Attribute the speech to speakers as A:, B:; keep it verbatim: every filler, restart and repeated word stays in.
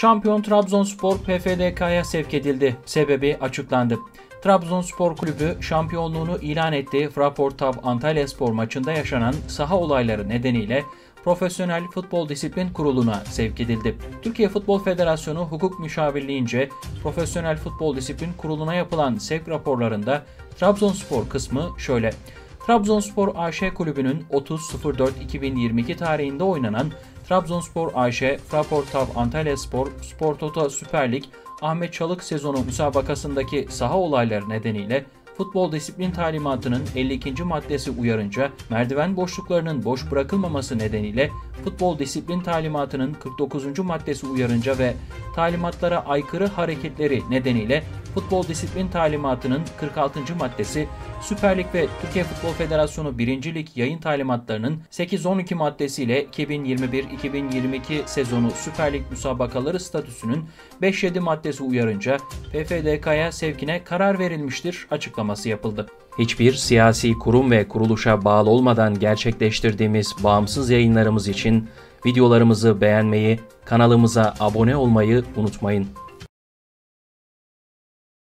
A: Şampiyon Trabzonspor P F D K'ya sevk edildi. Sebebi açıklandı. Trabzonspor Kulübü şampiyonluğunu ilan ettiği Fraport Tav Antalyaspor maçında yaşanan saha olayları nedeniyle Profesyonel Futbol Disiplin Kurulu'na sevk edildi. Türkiye Futbol Federasyonu Hukuk Müşavirliğince Profesyonel Futbol Disiplin Kurulu'na yapılan sevk raporlarında Trabzonspor kısmı şöyle: Trabzonspor A Ş Kulübü'nün otuz dört iki bin yirmi iki tarihinde oynanan Trabzonspor A Ş Fraport Tav Antalyaspor Spor Toto Süper Lig Ahmet Çalık sezonu müsabakasındaki saha olayları nedeniyle Futbol Disiplin Talimatı'nın elli ikinci maddesi uyarınca merdiven boşluklarının boş bırakılmaması nedeniyle Futbol Disiplin Talimatı'nın kırk dokuzuncu maddesi uyarınca ve talimatlara aykırı hareketleri nedeniyle Futbol Disiplin Talimatı'nın kırk altıncı maddesi, Süper Lig ve Türkiye Futbol Federasyonu birinci Lig yayın talimatlarının sekiz on iki maddesiyle iki bin yirmi bir iki bin yirmi iki sezonu Süper Lig müsabakaları statüsünün beş yedi maddesi uyarınca P F D K'ya sevkine karar verilmiştir açıklaması yapıldı. Hiçbir siyasi kurum ve kuruluşa bağlı olmadan gerçekleştirdiğimiz bağımsız yayınlarımız için videolarımızı beğenmeyi, kanalımıza abone olmayı unutmayın.